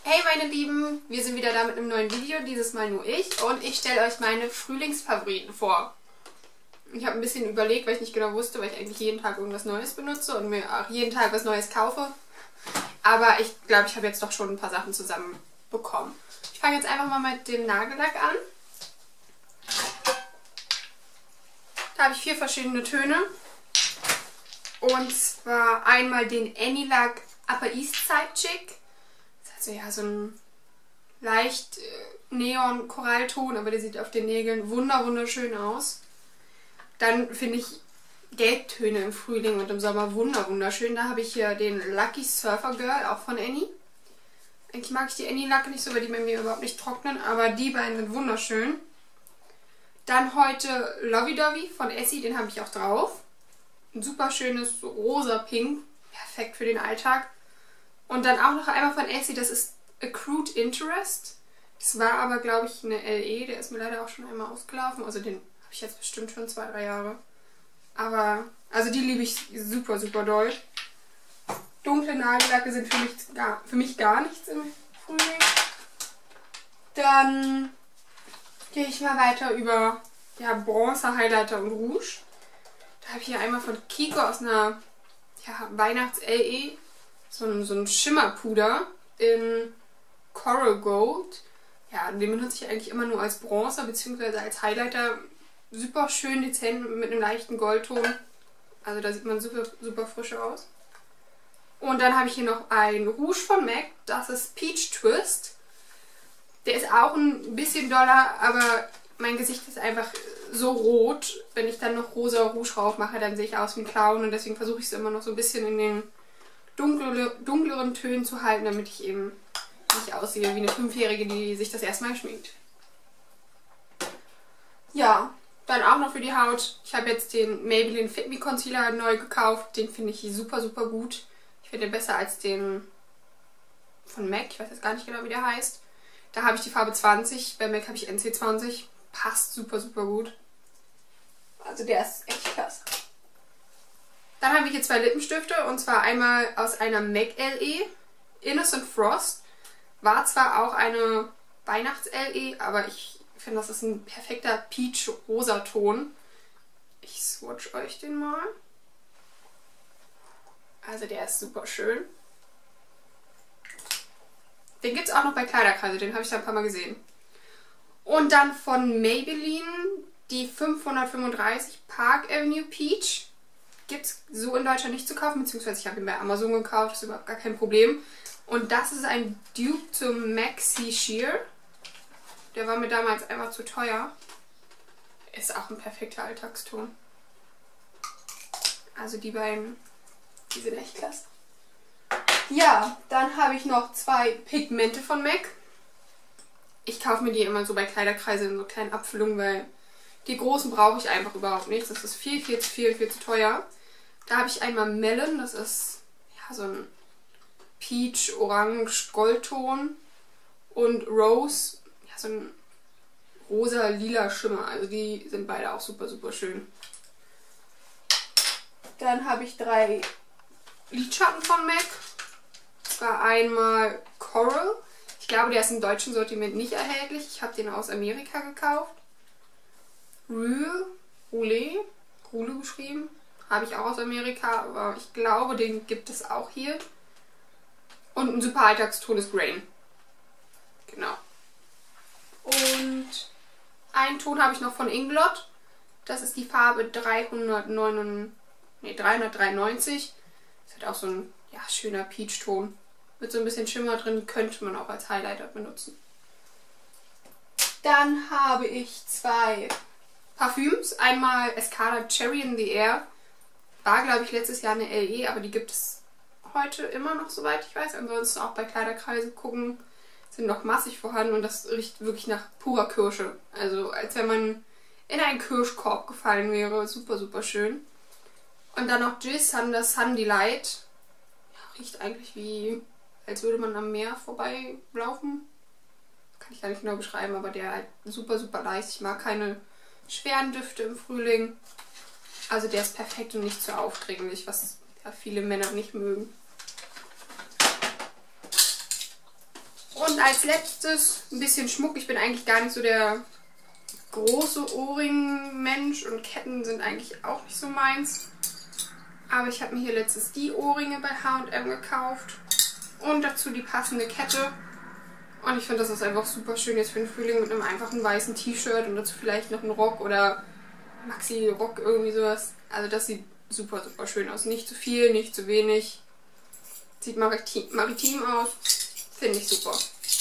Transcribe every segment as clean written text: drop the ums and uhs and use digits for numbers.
Hey meine Lieben, wir sind wieder da mit einem neuen Video, dieses Mal nur ich und ich stelle euch meine Frühlingsfavoriten vor. Ich habe ein bisschen überlegt, weil ich nicht genau wusste, weil ich eigentlich jeden Tag irgendwas Neues benutze und mir auch jeden Tag was Neues kaufe. Aber ich glaube, ich habe jetzt doch schon ein paar Sachen zusammenbekommen. Ich fange jetzt einfach mal mit dem Nagellack an. Da habe ich 4 verschiedene Töne. Und zwar einmal den Any-Lack Upper East Side Chic. Also ja, so ein leicht Neon-Korallton, aber der sieht auf den Nägeln wunderschön aus. Dann finde ich Gelbtöne im Frühling und im Sommer wunderschön. Da habe ich hier den Lucky Surfer Girl, auch von Any. Eigentlich mag ich die Any-Lacke nicht so, weil die bei mir überhaupt nicht trocknen, aber die beiden sind wunderschön. Dann heute Lovey Dovey von Essie, den habe ich auch drauf. Ein super schönes rosa Pink, perfekt für den Alltag. Und dann auch noch einmal von Essie, das ist Accrued Interest. Das war aber, glaube ich, eine LE, der ist mir leider auch schon einmal ausgelaufen. Also den habe ich jetzt bestimmt schon 2-3 Jahre. Aber, also die liebe ich super doll. Dunkle Nagellacke sind für mich gar nichts im Frühling. Dann gehe ich mal weiter über ja, Bronzer, Highlighter und Rouge. Da habe ich hier einmal von Kiko aus einer ja, Weihnachts-LE so ein Schimmerpuder in Coral Gold. Ja, den benutze ich eigentlich immer nur als Bronzer bzw. als Highlighter. Super schön dezent mit einem leichten Goldton. Also da sieht man super frisch aus. Und dann habe ich hier noch ein Rouge von MAC. Das ist Peach Twist. Der ist auch ein bisschen doller, aber mein Gesicht ist einfach so rot. Wenn ich dann noch rosa Rouge drauf mache, dann sehe ich aus wie ein Clown. Und deswegen versuche ich es immer noch so ein bisschen in den dunkleren Tönen zu halten, damit ich eben nicht aussehe wie eine 5-Jährige, die sich das erstmal schminkt. Ja, dann auch noch für die Haut. Ich habe jetzt den Maybelline Fit Me Concealer neu gekauft. Den finde ich super gut. Ich finde den besser als den von MAC. Ich weiß jetzt gar nicht genau, wie der heißt. Da habe ich die Farbe 20. Bei MAC habe ich NC20. Passt super gut. Also der ist echt klasse. Dann habe ich hier 2 Lippenstifte und zwar einmal aus einer MAC LE. Innocent Frost. War zwar auch eine Weihnachts-LE, aber ich finde, das ist ein perfekter Peach-Rosa-Ton. Ich swatch euch den mal. Also der ist super schön. Den gibt es auch noch bei Kleiderkreise, den habe ich da ein paar Mal gesehen. Und dann von Maybelline die 535 Park Avenue Peach. Gibt es so in Deutschland nicht zu kaufen, beziehungsweise ich habe ihn bei Amazon gekauft, das ist überhaupt gar kein Problem. Und das ist ein Dupe zum Maxi Sheer. Der war mir damals einfach zu teuer. Ist auch ein perfekter Alltagston. Also die beiden, die sind echt klasse. Ja, dann habe ich noch 2 Pigmente von MAC. Ich kaufe mir die immer so bei Kleiderkreise in so kleinen Abfüllungen, weil die großen brauche ich einfach überhaupt nicht. Das ist viel zu teuer. Da habe ich einmal Melon, das ist ja so ein Peach, Orange, Goldton. Und Rose, ja so ein rosa-lila Schimmer. Also die sind beide auch super schön. Dann habe ich 3 Lidschatten von MAC. Das war einmal Coral. Ich glaube, der ist im deutschen Sortiment nicht erhältlich. Ich habe den aus Amerika gekauft. Roule geschrieben. Habe ich auch aus Amerika, aber ich glaube, den gibt es auch hier. Und ein super Alltagston ist Grain. Genau. Und einen Ton habe ich noch von Inglot. Das ist die Farbe 393. Das hat auch so ein ja, schöner Peach-Ton. Mit so ein bisschen Schimmer drin, könnte man auch als Highlighter benutzen. Dann habe ich 2 Parfüms. Einmal Escada Cherry in the Air. War, glaube ich, letztes Jahr eine LE, aber die gibt es heute immer noch, soweit ich weiß. Ansonsten auch bei Kleiderkreise gucken, sind noch massig vorhanden und das riecht wirklich nach purer Kirsche. Also als wenn man in einen Kirschkorb gefallen wäre. Super schön. Und dann noch Jill Sander Sun Delight. Ja, riecht eigentlich wie, als würde man am Meer vorbeilaufen. Kann ich gar nicht genau beschreiben, aber der halt super leicht. Ich mag keine schweren Düfte im Frühling. Also der ist perfekt und nicht zu aufdringlich, was ja viele Männer nicht mögen. Und als letztes ein bisschen Schmuck. Ich bin eigentlich gar nicht so der große Ohrring-Mensch und Ketten sind eigentlich auch nicht so meins. Aber ich habe mir hier letztens die Ohrringe bei H&M gekauft und dazu die passende Kette. Und ich finde, das ist einfach super schön jetzt für den Frühling mit einem einfachen weißen T-Shirt und dazu vielleicht noch einen Rock oder Maxi-Rock, irgendwie sowas. Also das sieht super, super schön aus. Nicht zu viel, nicht zu wenig. Sieht maritim aus. Finde ich super.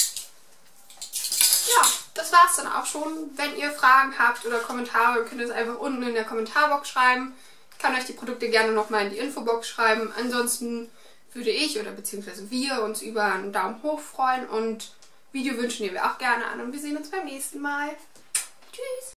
Ja, das war's dann auch schon. Wenn ihr Fragen habt oder Kommentare, könnt ihr es einfach unten in der Kommentarbox schreiben. Ich kann euch die Produkte gerne nochmal in die Infobox schreiben. Ansonsten würde ich oder beziehungsweise wir uns über einen Daumen hoch freuen und Videowünsche nehmen wir auch gerne an und wir sehen uns beim nächsten Mal. Tschüss!